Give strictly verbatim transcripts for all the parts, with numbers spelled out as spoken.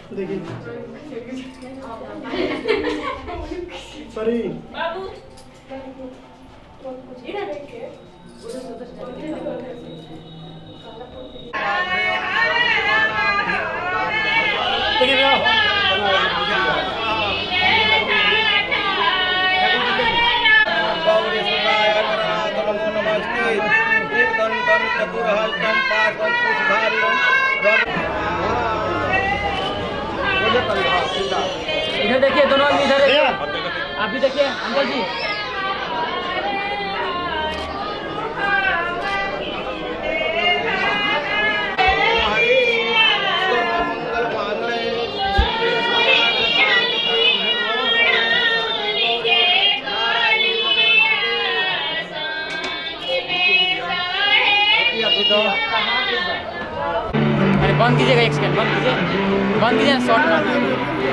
देखिए परी बाबू देखिए भैया इधर देखिए, दोनों आदमी इधर है। आप भी देखिए अंकल जी। अरे बंद कीजिएगा, एक सेकंड बंद कीजिए, बंद कीजिए, शॉर्ट मारना है।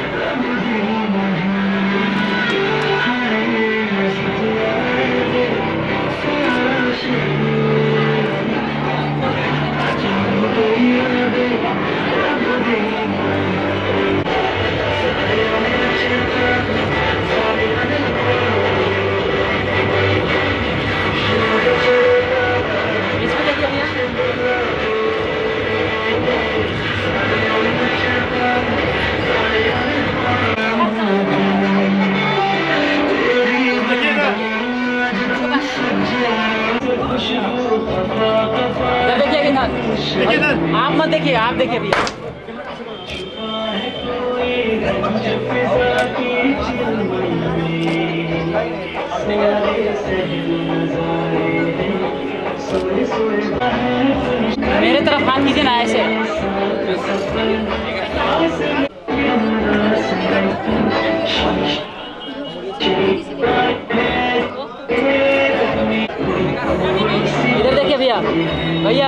इधर देखिए किधर, आप मत देखिए, आप देखिए भैया। मेरे तरफ हाथ कीजिए ना ऐसे। इधर देखिए भैया, भैया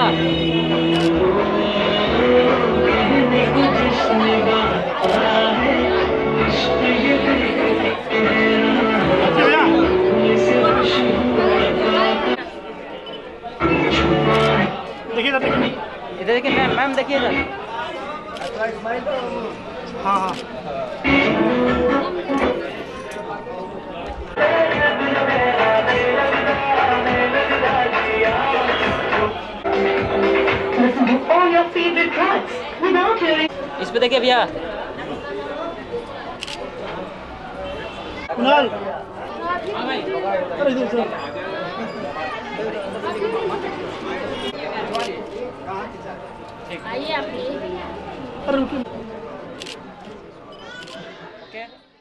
देखिए इधर देखिए, इधर देखिए मैम, मैम देखिए इधर। हाँ हाँ इस पे देखिए भैया। कुणाल अरे इधर से आइए आप अरे रुकिए। ओके